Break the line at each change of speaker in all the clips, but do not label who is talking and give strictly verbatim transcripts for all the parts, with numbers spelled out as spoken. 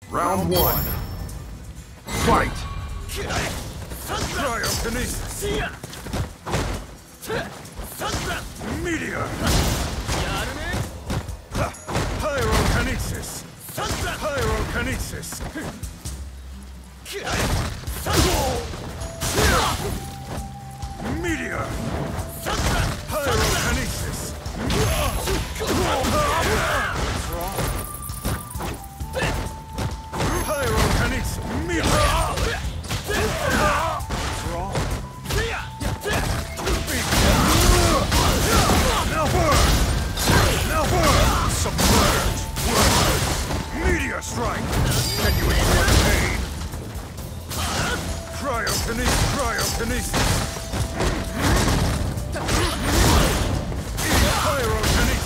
Round one. Fight!
Cryokinesis! Meteor! Pyrokinesis! Pyrokinesis! Meteor! Pyrokinesis! Pyrokinesis! Meteor! Now burn! Now burn! Submerge! Meteor strike! Can you endure the pain? Cryokinesis! Cryokinesis! Pyrokinesis!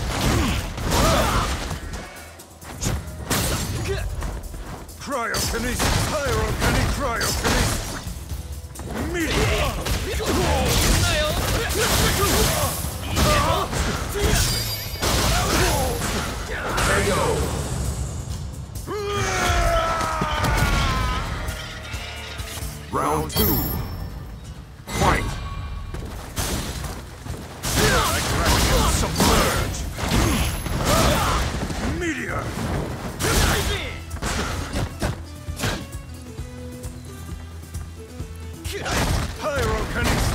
Cryokinesis! Pyrokinesis! Cryokinesis! Meteor!
K O. Round two. Fight!
Submerge! Meteor! Pyrokinesis!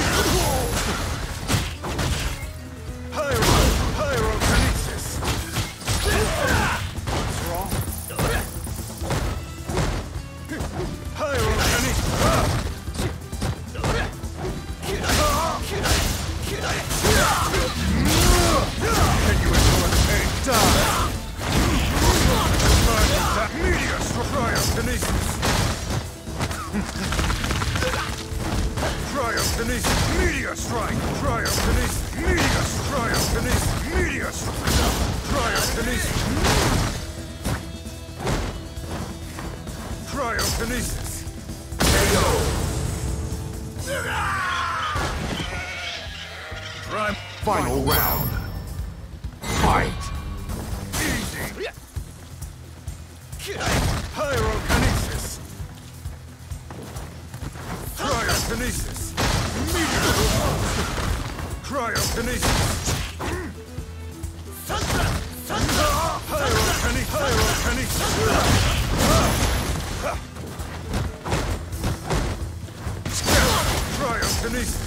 Pyro! Pyrokinesis! What's wrong? Pyrokinesis! Can you endure the pain? Die! Meteor! Cryokinesis! Cryokinesis! Meteor strike! Cryokinesis! Meteor! Cryokinesis! Meteor strike! Cryokinesis! Cryokinesis!
K O.
Prime.
Final round. Fight!
Easy! Pyrokinesis! Cryokinesis! Meteor! Cryokinesis! Pyrokinesis! Pyrokinesis! Cryokinesis!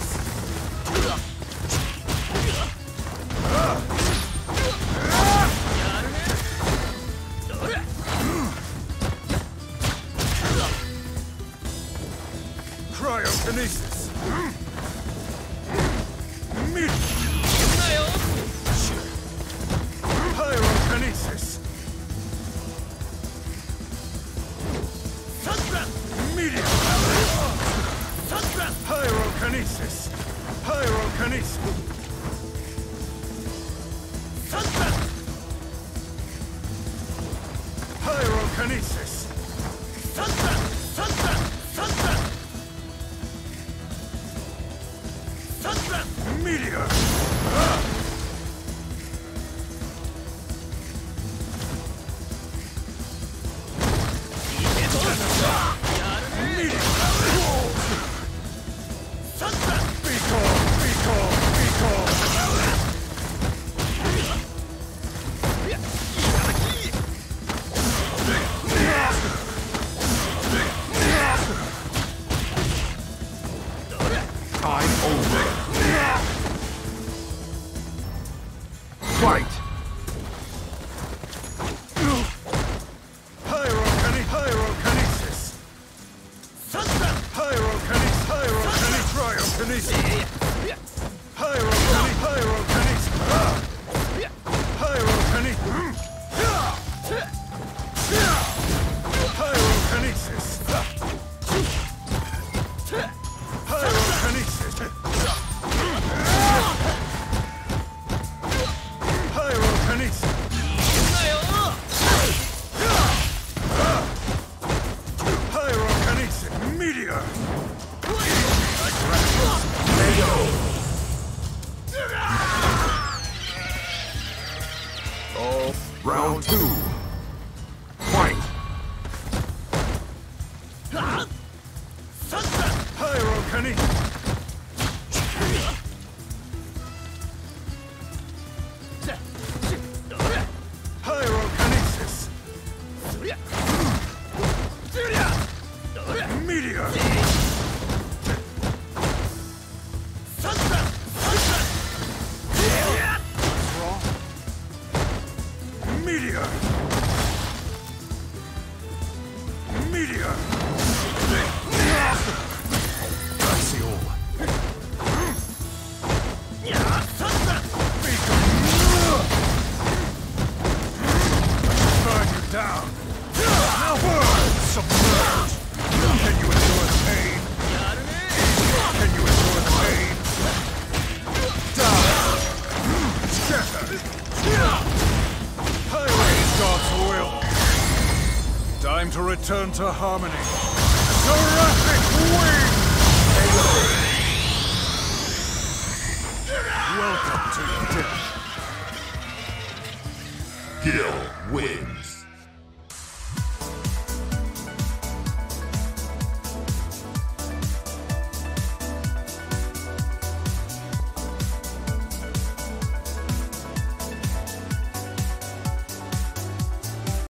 Cryokinesis! Meteor! Pyrokinesis! Meteor! Pyrokinesis! Pyrokinesis! Pyrokinesis! Meteor! Pyrokinesis! Pyrokinesis! Meteor! Meteor! Meteor! I see all. Burn you down! Now burn! Submerge! Can you endure the pain? Can you endure the pain? Die! Scatter! Praise God's will! Time to return to harmony. Seraphic wing! Welcome to death.
Gill wins.